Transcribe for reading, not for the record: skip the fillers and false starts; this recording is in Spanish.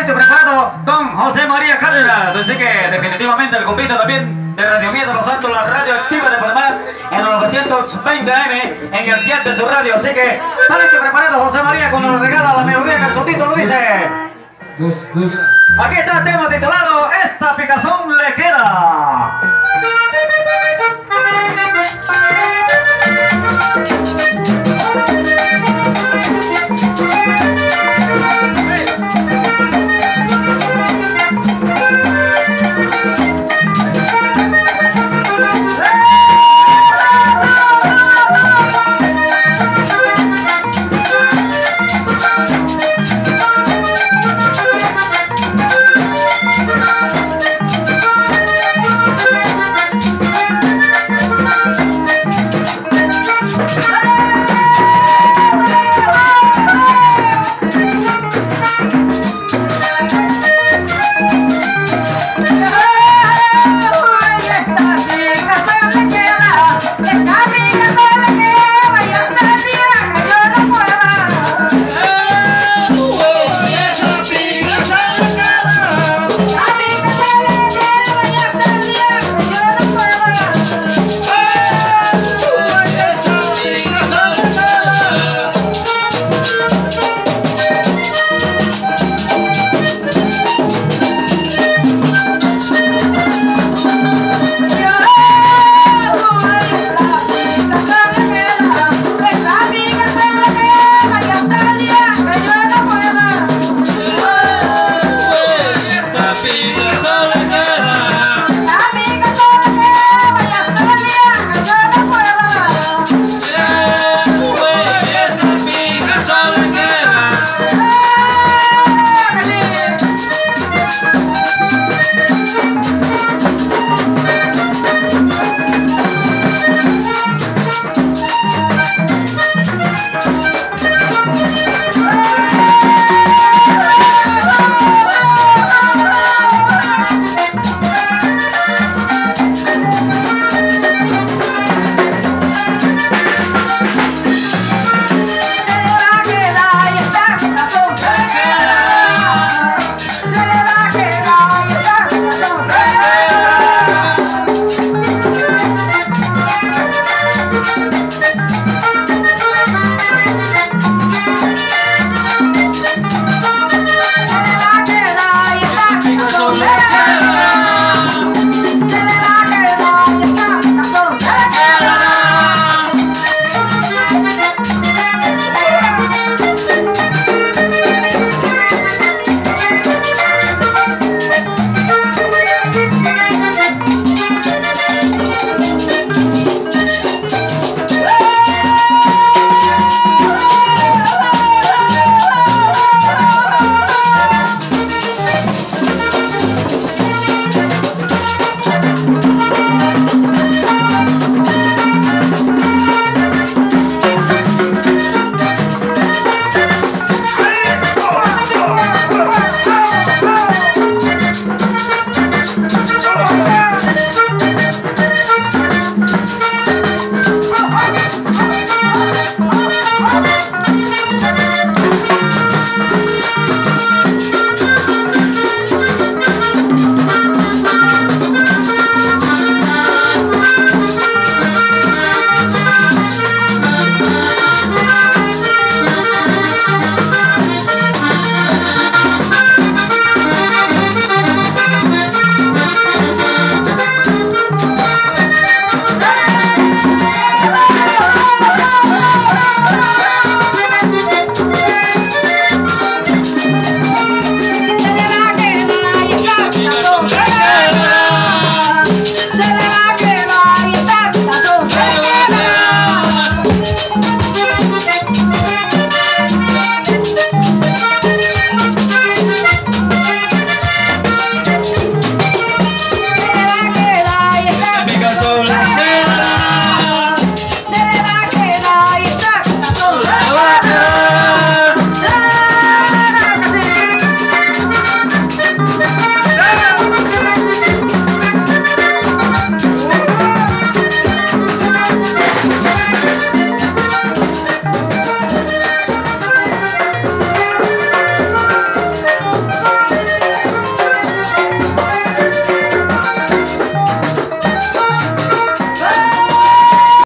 hecho preparado don José María Cárdenas. Así que definitivamente el compito también de Radio Miedo Los Santos, la radio activa de Panamá, en los 920 AM, en el dial de su radio. Así que está hecho preparado José María cuando nos regala la melodía que el Sotito lo dice. Aquí está el tema titulado Esta picazón le queda.